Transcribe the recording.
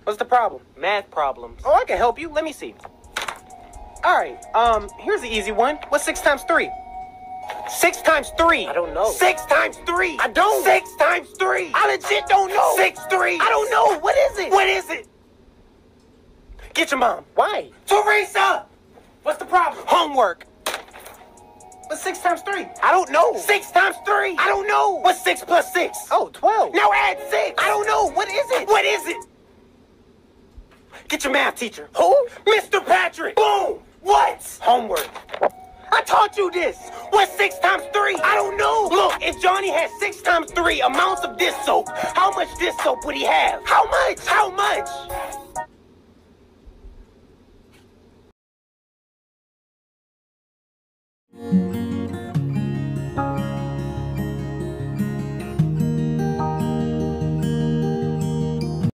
What's the problem? Math problems. Oh, I can help you. Let me see. All right, here's the easy one. What's 6 times 3? 6 times 3. I don't know. 6 times 3. I don't. 6 times 3. I legit don't know. 6 3. I don't know. What is it? What is it? Get your mom. Why? Teresa! What's the problem? Homework. What's 6 times 3? I don't know. 6 times 3. I don't know. What's 6 plus 6? Oh, 12. Now add 6. I don't know. What is it? What is it? Get your math teacher. Who? Mr. Patrick. Boom. What? Homework. I taught you this. What's 6 times 3? I don't know. Look, if Johnny had 6 times 3 amounts of dish soap, how much dish soap would he have? How much? How much?